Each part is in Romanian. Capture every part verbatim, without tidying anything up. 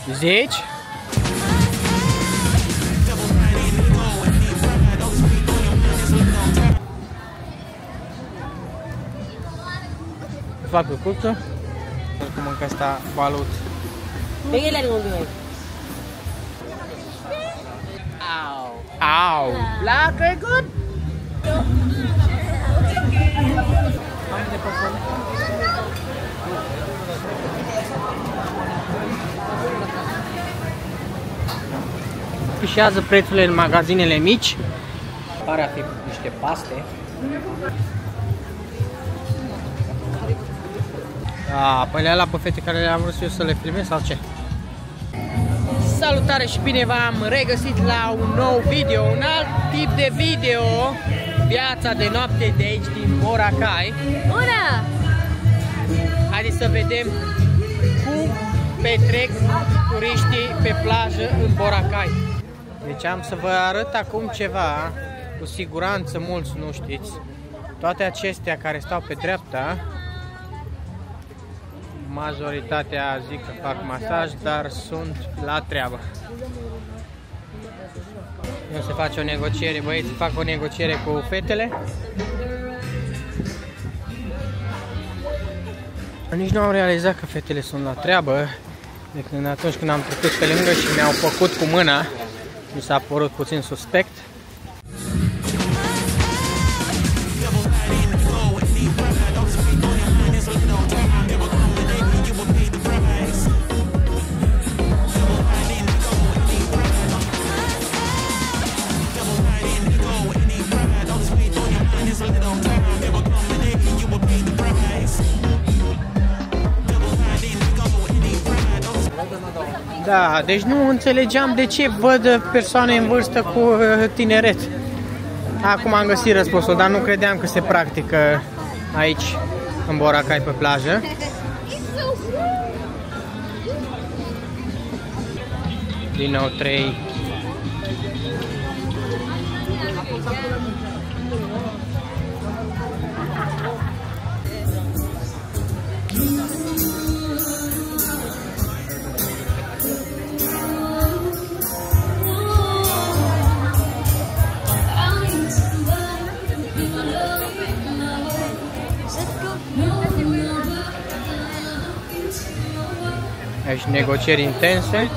Zici? Fac o curță. Cum încă asta balut. Pégale algún video. Au. Au. Black, very good. Afișează prețurile în magazinele mici. Pare a fi niște paste. Da, păi alea pe fete care le-am vrut eu să le filmez sau ce? Salutare și bine v-am regăsit la un nou video, un alt tip de video. Viața de noapte de aici din Boracay. Bună! Haideți să vedem cum petrec turiștii pe plajă în Boracay. Deci am să vă arăt acum ceva, cu siguranță mulți nu știți. Toate acestea care stau pe dreapta, majoritatea zic că fac masaj, dar sunt la treabă. Nu se face o negociere, băieți fac o negociere cu fetele. Nici nu am realizat că fetele sunt la treabă, de când atunci când am trecut pe lângă și mi-au făcut cu mâna, mi s-a părut puțin suspect. Da, deci nu înțelegeam de ce văd persoane în vârstă cu tineret. Acum am găsit răspunsul, dar nu credeam că se practică aici, în Boracay, pe plajă. Din nou trei. Aici negocieri intense.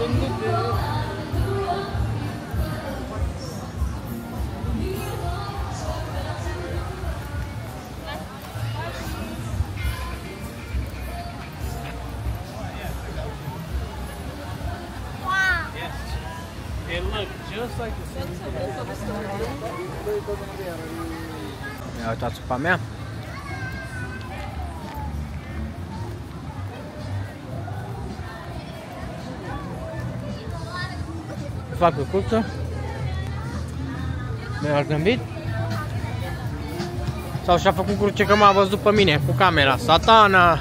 Ia uitați supa mea. Fac o curță. Mi-a gândit. Sau și-a făcut cruce că m-a văzut pe mine cu camera. Satana!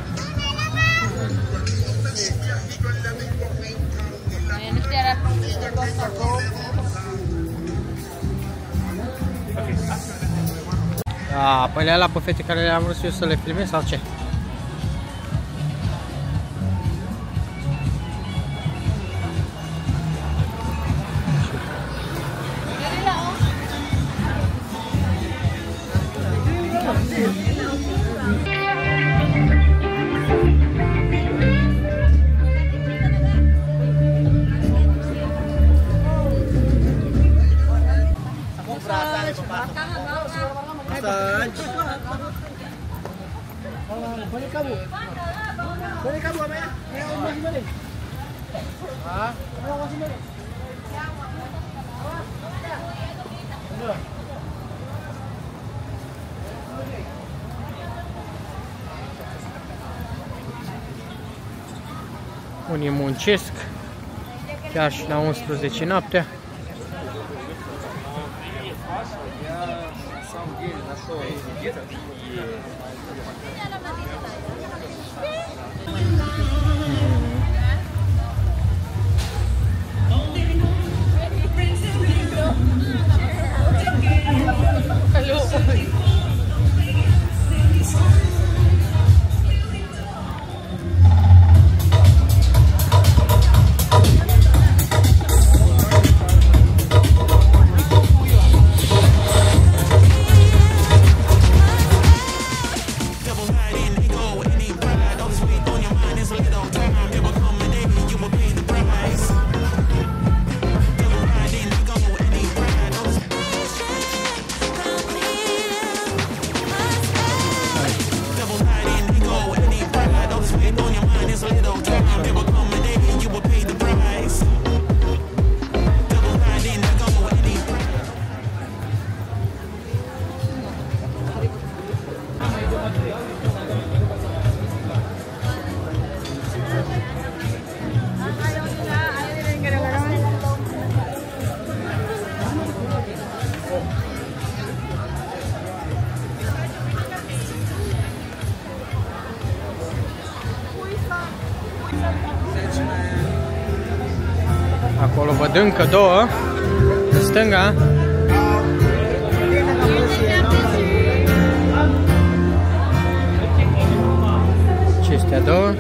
Da, păi alea pe fete care le-am vrut eu să le filmez sau ce? Balik kamu. Balik kamu apa ya? Yang masih balik. Hah? Yang masih balik. Unii muncesc chiar și la unsprezece noaptea. Acolo văd încă două. În stânga. Acestea două.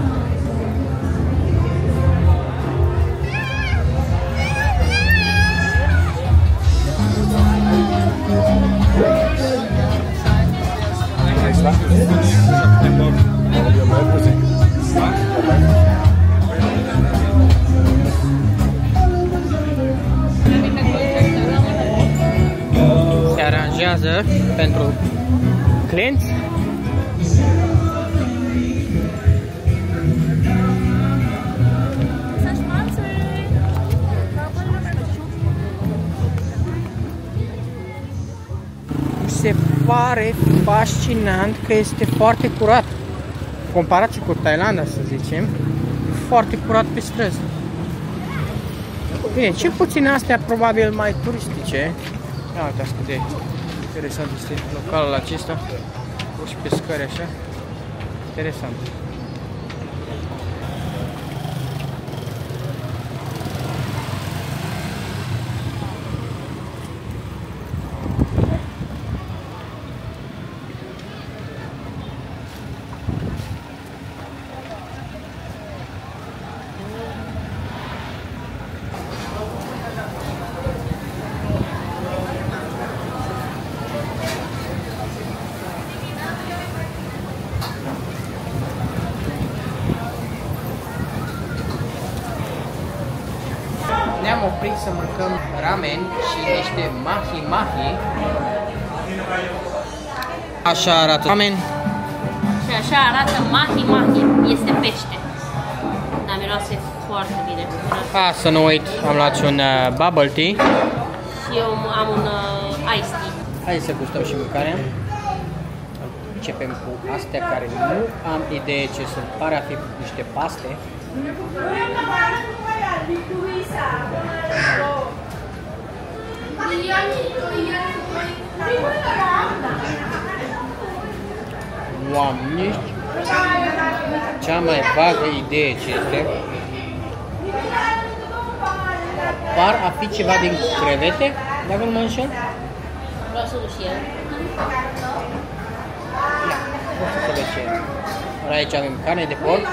Se aranjează pentru clienți. Se pare fascinant că este foarte curat. În comparație cu Thailanda, să zicem, foarte curat pe străzi. Bine, cel puțin astea probabil mai turistice. Ia uitați cât de interesant este localul acesta. Cu și pe scări așa. Interesant. Ne-am oprit să mâncăm ramen și niște mahi-mahi. Așa arată ramen. Și așa arată mahi-mahi. Este pește. Dar miroase foarte bine. Ha, să nu uit, am luat și un uh, bubble tea. Și eu am un uh, ice tea. Hai să gustăm și mâncarea. Începem cu astea care nu am idee ce sunt. Pare a fi niște paste. Wow, nici cea mai vagă idee ce este. Par a fi ceva din crevete, dacă nu mă înșel. Vreau să duc și el. Nu știu să vezi ce e. Aici avem carne de porc.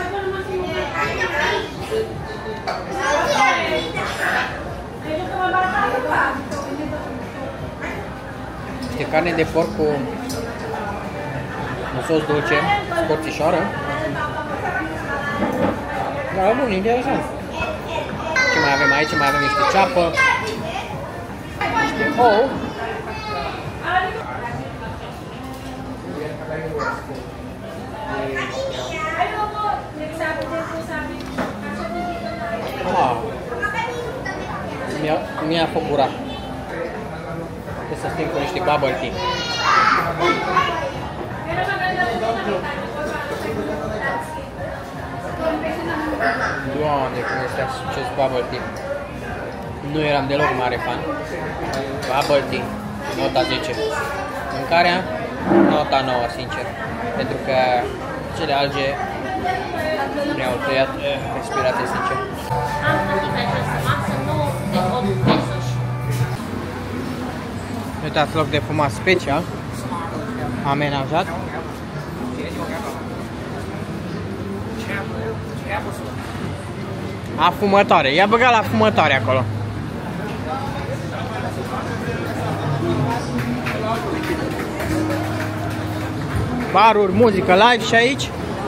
Este carne de porc cu un sos dulce, scorțișoară. Da, bun, interesant. Ce mai avem aici? Mai avem niște ceapă, niște ou. Wow. Mi-a făcut gura. Trebuie să sting cu niște bubble tea. Doamne, cum este acest bubble tea. Nu eram deloc mare fan. Bubble tea, nota zece. Mâncarea, nota nouă, sincer. Pentru că cele alge mi-au tăiat eh, respirație, sincer. Am plătit pe această masă nouă de opt pesos. Uitați, loc de fumat special. Amenajat. Afumătoare. Ia băga la fumătoare acolo. Baruri, muzică live și aici.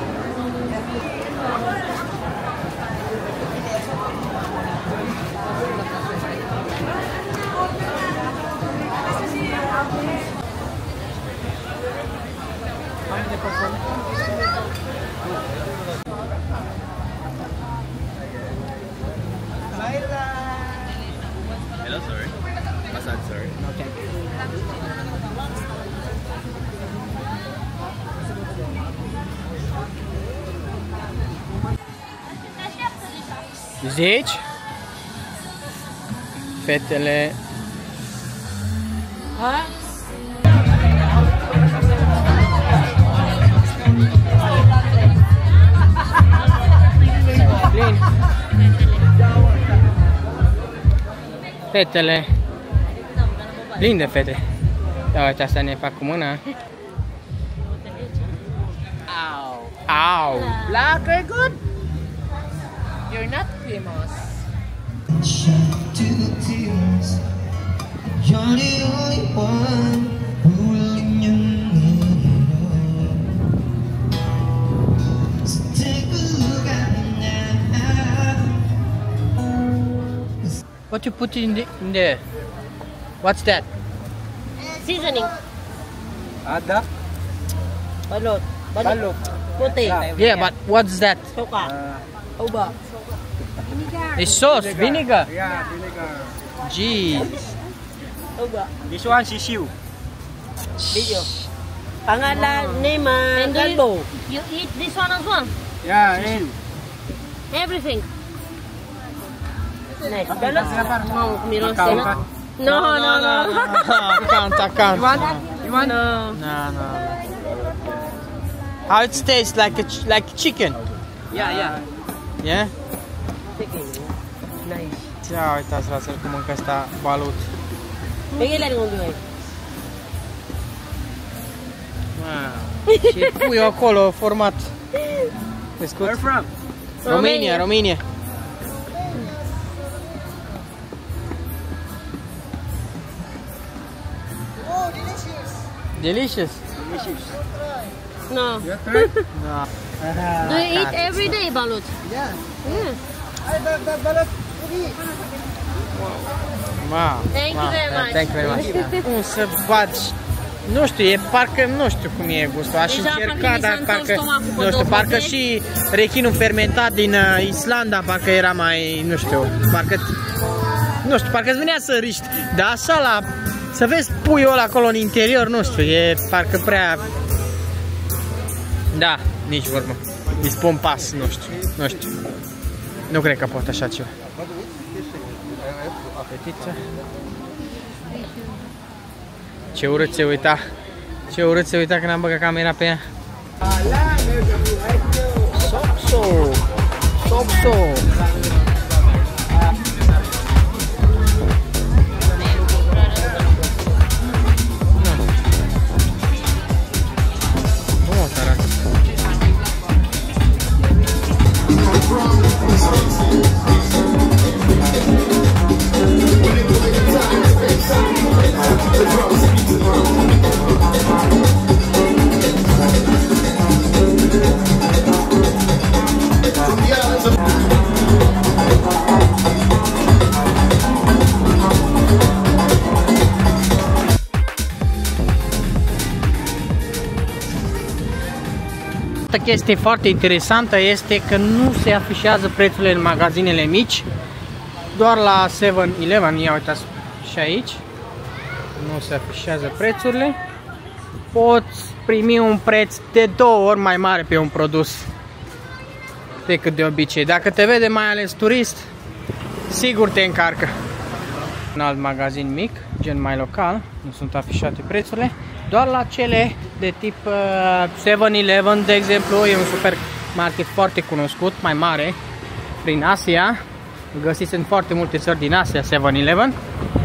Hello, sorry. Massage, sorry. Okay. Zici? Fetele. Ha? Plin. Fetele. Plin de fete. Ia uite, asta ne fac cu mâna. Au. Au! Black are good. You're not famous. You're the only one ruling your so take a look at me now. What you put in, the, in there? What's that? Seasoning. Ada. Balot. Balot. Puti. Yeah, but what's that? Suka. Uba. It's sauce, vinegar. Yeah, vinegar. Jeez. Uba. This one sisiu. Video. Pangalan ni Galbo. You eat this one as well? Yeah, sisiu. Everything. Nice. Balot. Mau kumiros Ikaw na. ka? No, no, no. I can't, I can't. You want? You want? No. No, no. How it tastes like a ch like chicken? Yeah, yeah. Yeah? Nice. Ia uitați la cum mâncă ăsta balut. Bigyan lang kung gawin. Wow. Și puiul acolo format. Pescut. Where from? Romania, Romania. Oh, delicious. Delicious. Delicious. No. Your turn? No. Do you eat every day, balut? Yeah. Yes. Ay, the, the balut. Okay. Wow. Thank you wow. very much. Thank you very much. Cum să bagi? Nu știu, e parcă, nu știu cum e gustul. Aș Deja încerca, parcă mi s-a dar întors parcă, stomacul pe nu știu, două parcă părți. și rechinul fermentat din uh, Islanda, parcă era mai, nu știu, parcă, nu știu, parcă îți venea să riști. Dar așa la, să vezi puiul ăla acolo în interior, nu știu, e parcă prea, da, nici vorbă. E pompas, nu știu, nu știu. Nu cred că pot așa ceva. Fetiță. Ce urât se uita. Ce urât se uita când am băgat camera pe ea. Sopso! Sopso! Frumos arată. O chestie foarte interesantă este că nu se afișează prețurile în magazinele mici, doar la seven eleven, ia uitați și aici, nu se afișează prețurile. Poți primi un preț de două ori mai mare pe un produs decât de obicei. Dacă te vede mai ales turist, sigur te încarcă. Un alt magazin mic, gen mai local, nu sunt afișate prețurile. Doar la cele de tip seven eleven, de exemplu, e un supermarket foarte cunoscut, mai mare, prin Asia. Îl găsiți în foarte multe țări din Asia, seven eleven.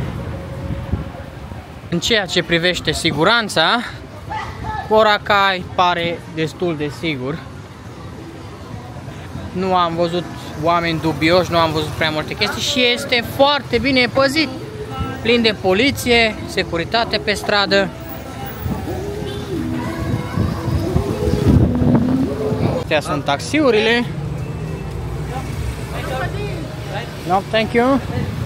În ceea ce privește siguranța, Boracay pare destul de sigur. Nu am văzut oameni dubioși, nu am văzut prea multe chestii și este foarte bine păzit. Plin de poliție, securitate pe stradă. Astea sunt taxiurile. No, thank you.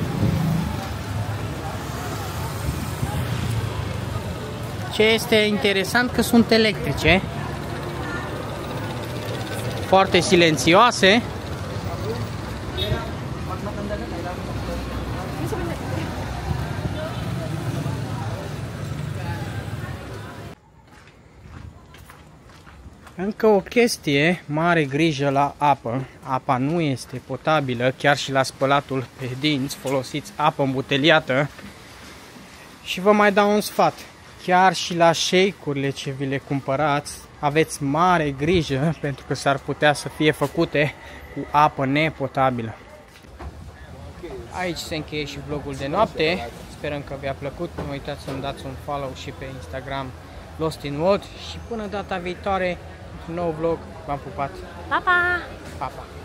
Ce este interesant că sunt electrice. Foarte silențioase. Încă o chestie, mare grijă la apă. Apa nu este potabilă, chiar și la spălatul pe dinți folosiți apă îmbuteliată. Și vă mai dau un sfat. Chiar și la shake-urile ce vi le cumpărați, aveți mare grijă pentru că s-ar putea să fie făcute cu apă nepotabilă. Aici se încheie și vlogul de noapte. Sperăm că v-a plăcut. Nu uitați să-mi dați un follow și pe Instagram Lost in World. Și până data viitoare, un nou vlog. V-am pupat. Pa, pa! Pa, pa!